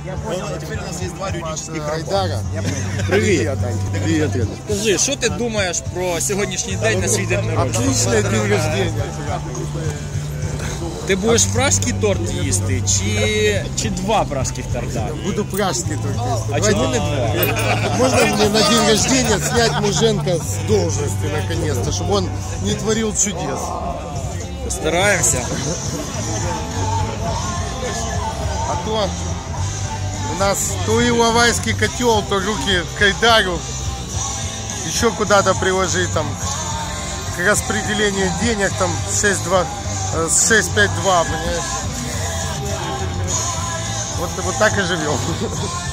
Я понял, а теперь у нас есть два юридических Айдара. Привіт. Привет, Илья. Скажи, що ти думаєш про сьогоднішній день на свій день народження? Отличное день рождения. Ти будеш пражський торт їсти чи два пражських торта? Буду пражский только есть. А чому не два? Можно мне на день рождения снять Муженко с должности наконец-то, чтобы он не творил чудес? Стараємося. А то у нас то Иловайский котел, то руки к Айдару, еще куда-то приложить там к распределению денег там 6-5-2, понимаешь? Вот так и живем.